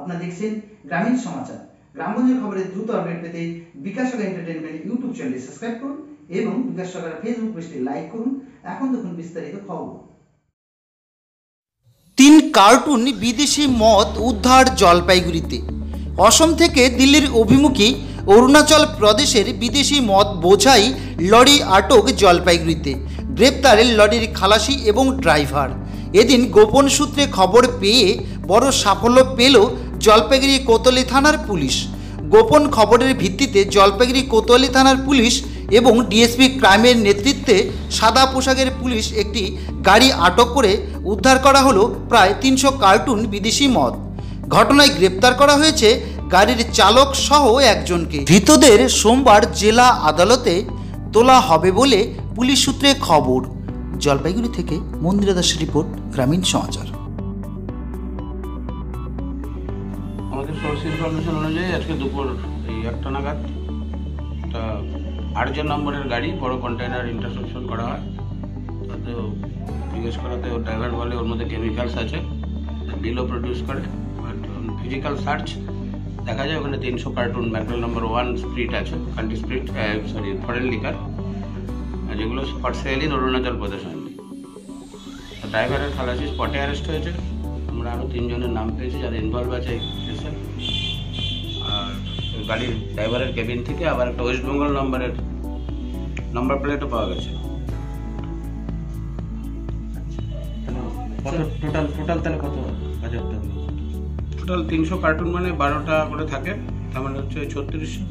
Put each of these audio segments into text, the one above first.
আপনারা দেখছেন গ্রামীণ সমাচার। গ্রামগঞ্জের খবরের দ্রুত আপডেট পেতে বিকাশ সরকার এন্টারটেইনমেন্ট ইউটিউব চ্যানেলটি সাবস্ক্রাইব করুন এবং বিকাশ সরকার ফেসবুক পেজটি লাইক করুন। এখন দেখুন বিস্তারিত খবর। 3 কার্টুন বিদেশি মদ উদ্ধার জলপাইগুড়িতে। অসম থেকে দিল্লির অভিমুখী অরুণাচল প্রদেশের বিদেশি মদ বোঝাই লরি আটক জলপাইগুড়িতে। গ্রেপ্তারের লরির খালাসি এবং ড্রাইভার। এদিন গোপন সূত্রে খবর পেয়ে বড় সাফল্য পেল জলপাইগুড়ি কোতোয়ালি থানার পুলিশ। গোপন খবরের ভিত্তিতে জলপাইগুড়ি কোতোয়ালি থানার পুলিশ এবং ডিএসপি ক্রাইমের নেতৃত্বে সাদা পোশাকের পুলিশ একটি গাড়ি আটক করে উদ্ধার করা হলো প্রায় 300 কার্টুন বিদেশি মদ। ঘটনায় গ্রেপ্তার করা হয়েছে গাড়ির চালক সহ একজনকে। ধৃতদের সোমবার জেলা আদালতে তোলা হবে বলে পুলিশ সূত্রে খবর। জলপাইগুড়ি থেকে মন্দিরা দাসের রিপোর্ট, গ্রামীণ সমাচার। আমাদের সোর্স ইনফরমেশন অনুযায়ী আজকে দুপুর এই 1টা নাগাদ একটা 8 নম্বরের গাড়ি বড় কন্টেইনার ইন্টারসেপশন করা হয়। তাতে জিজ্ঞেস করাতে ওর ড্রাইভার বলে ওর মধ্যে কেমিক্যালস আছে, বিলও প্রডিউস করে। বাট ফিজিক্যাল সার্চ দেখা যায় ওখানে 300 কার্টুন ম্যাকডোল নাম্বার 1 স্প্রিট আছে, কান্ট্রি স্প্রিট ফরেন লিকার, যেগুলো for sale in Arunachal Pradesh only. ড্রাইভারের খালাসি স্পটে অ্যারেস্ট হয়েছে। আমরা আরও 3 জনের নাম পেয়েছি যারা ইনভলভ আছে এই কেসে। আর গাড়ির ড্রাইভারের কেবিন থেকে আবার একটা ওয়েস্ট বেঙ্গল নম্বরের নাম্বার প্লেটও পাওয়া গেছে। টোটাল তাহলে কত বাজার? টোটাল 300 কার্টুন মানে 12টা করে থাকে, তার মানে হচ্ছে 3600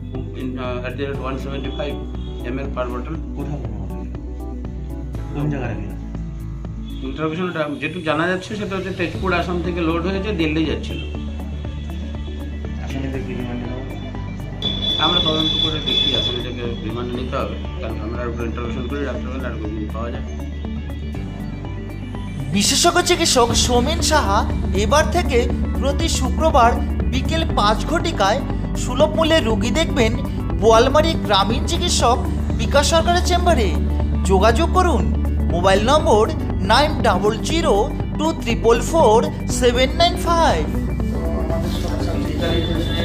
175 ml পার বটল। কোথাও কোন জায়গায় ইন্টারভিউশনটা যেটুকু জানা যাচ্ছে সেটা হচ্ছে তেজপুর আসাম থেকে লোড হয়েছে দিল্লি যাচ্ছিল। আসামিদেরকে রিমান্ডে নেওয়া, আমরা তদন্ত করে দেখি আসামিদেরকে রিমান্ডে নিতে হবে, কারণ আমরা ইন্টারভিউশন করে রাত্রেবেলা আর কোনো পাওয়া যায়। বিশেষজ্ঞ চিকিৎসক সৌমেন সাহা এবার থেকে প্রতি শুক্রবার বিকেল 5 ঘটিকায় সুলভ মূল্যে রোগী দেখবেন বোয়ালমারি গ্রামীণ চিকিৎসক বিকাশ সরকারের চেম্বারে। যোগাযোগ করুন মোবাইল নম্বর 9024244795।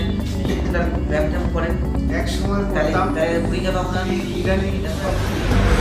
এক সময়